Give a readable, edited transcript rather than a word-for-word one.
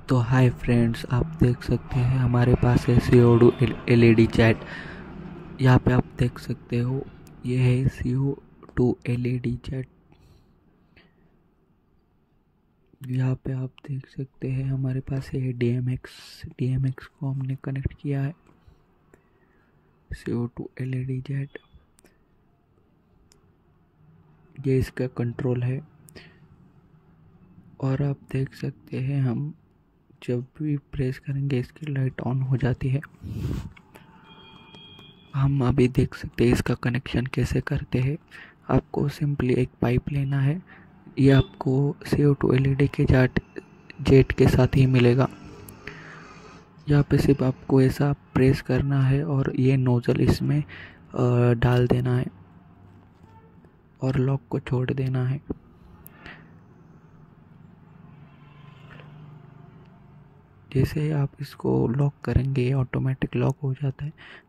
तो hi friends, आप देख सकते हैं हमारे पास है CO2 LED चैट। यहाँ पे आप देख सकते हो, ये है CO2 LED चैट। यहाँ पे आप देख सकते हैं हमारे पास है DMX को हमने कनेक्ट किया है। CO2 LED चैट, ये इसका कंट्रोल है। और आप देख सकते हैं हम जब भी प्रेस करेंगे इसकी लाइट ऑन हो जाती है। हम अभी देख सकते हैं इसका कनेक्शन कैसे करते हैं। आपको सिंपली एक पाइप लेना है, ये आपको CO2 LED के जेट के साथ ही मिलेगा। यहाँ पे सिर्फ आपको ऐसा प्रेस करना है और ये नोज़ल इसमें डाल देना है और लॉक को छोड़ देना है। जैसे आप इसको लॉक करेंगे ऑटोमेटिक लॉक हो जाता है।